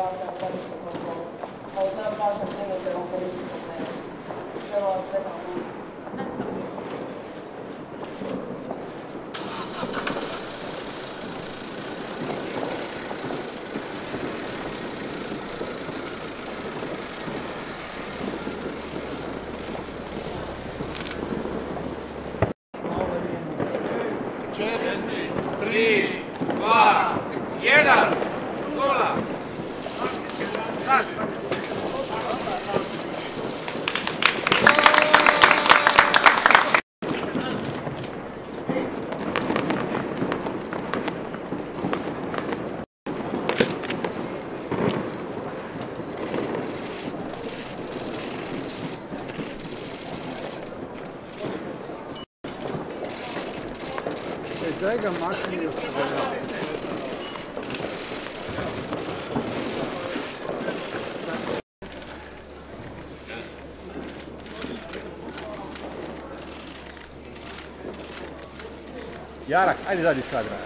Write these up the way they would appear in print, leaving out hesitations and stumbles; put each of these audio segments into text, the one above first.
obavlja graničnu kontrolu. Pa uz najvažnije primjete vam koristimo dnevno. Želim vam sretan put. Daj ga makni od svega. Jarak, ajde zadnji iz kadra.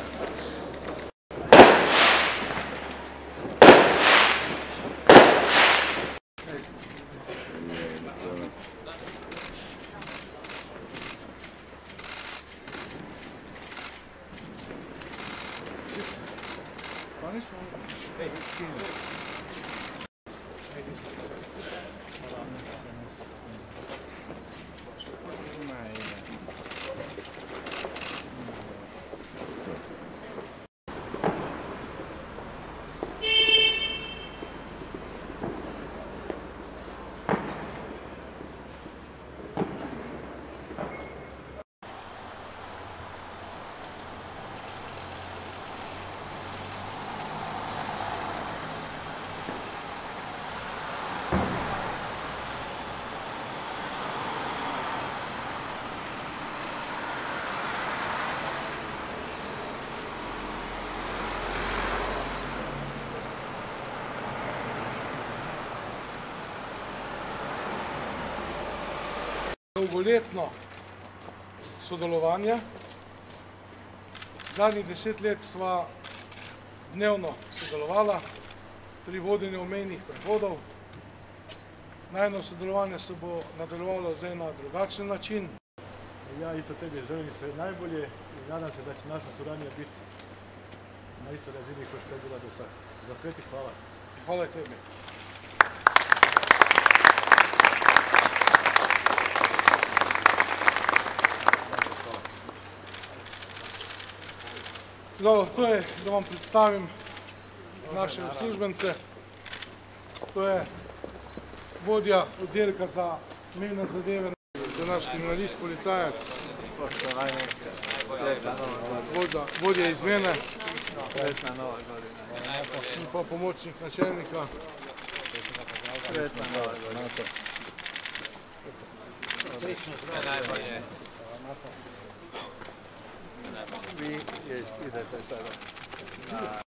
Dolgoletno sodelovanje. Zadnjih 10 let sva dnevno sodelovala pri vodenju omenjenih prehodov. Najno sodelovanje se bo nadaljevalo zdaj na drugačen način. Ja isto tebi želim sve najbolje i nadam se da će naša suradnja biti na istoj razini kao što je bila do sad. Za sve ti hvala. Hvala tebi. Dobro, to je da vam predstavim naše uslužbence. To je vodja oddelka za mejne zadeve, naš kriminalist, policajac, vodja izmene in pa pomočnik načelnika. Vi idete sada.